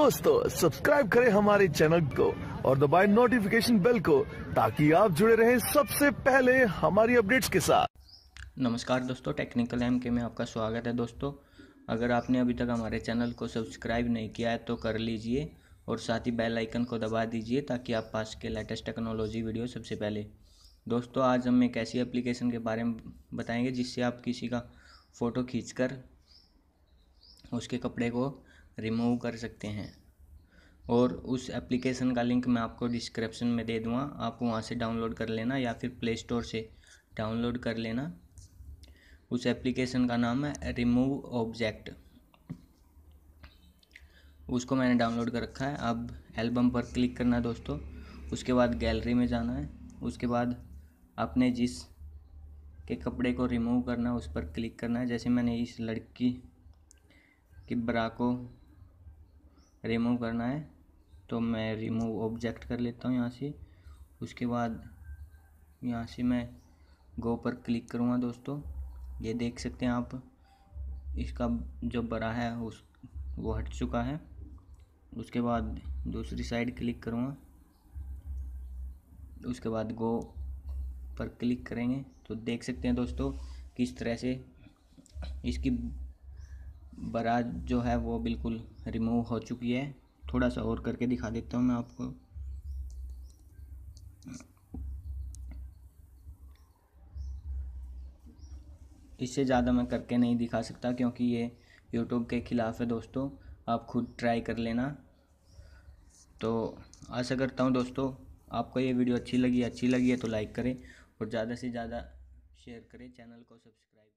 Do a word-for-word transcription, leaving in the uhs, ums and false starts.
दोस्तों सब्सक्राइब करें हमारे चैनल को और दबाएं नोटिफिकेशन बेल को ताकि आप जुड़े रहें सबसे पहले हमारी अपडेट्स के साथ। नमस्कार दोस्तों, टेक्निकल एम के में आपका स्वागत है। दोस्तों, अगर आपने अभी तक हमारे चैनल को सब्सक्राइब नहीं किया है तो कर लीजिए और साथ ही बेल आइकन को दबा दीजिए ताकि आप पास के लेटेस्ट टेक्नोलॉजी वीडियो सबसे पहले। दोस्तों, आज हम एक ऐसी एप्लीकेशन के बारे में बताएंगे जिससे आप किसी का फ़ोटो खींचकर उसके कपड़े को रिमूव कर सकते हैं और उस एप्लीकेशन का लिंक मैं आपको डिस्क्रिप्शन में दे दूँगा। आप वहाँ से डाउनलोड कर लेना या फिर प्ले स्टोर से डाउनलोड कर लेना। उस एप्लीकेशन का नाम है रिमूव ऑब्जेक्ट। उसको मैंने डाउनलोड कर रखा है। अब एल्बम पर क्लिक करना है दोस्तों। उसके बाद गैलरी में जाना है। उसके बाद आपने जिस के कपड़े को रिमूव करना है उस पर क्लिक करना है। जैसे मैंने इस लड़की की ब्रा को रिमूव करना है तो मैं रिमूव ऑब्जेक्ट कर लेता हूँ यहाँ से। उसके बाद यहाँ से मैं गो पर क्लिक करूँगा दोस्तों। ये देख सकते हैं आप, इसका जो बरा है उस वो हट चुका है। उसके बाद दूसरी साइड क्लिक करूँगा। उसके बाद गो पर क्लिक करेंगे तो देख सकते हैं दोस्तों किस तरह से इसकी बरा जो है वो बिल्कुल रिमूव हो चुकी है। थोड़ा सा और करके दिखा देता हूँ मैं आपको। इससे ज़्यादा मैं करके नहीं दिखा सकता क्योंकि ये यूट्यूब के ख़िलाफ़ है दोस्तों। आप खुद ट्राई कर लेना। तो आशा करता हूँ दोस्तों आपको ये वीडियो अच्छी लगी अच्छी लगी है तो लाइक करें और ज़्यादा से ज़्यादा शेयर करें। चैनल को सब्सक्राइब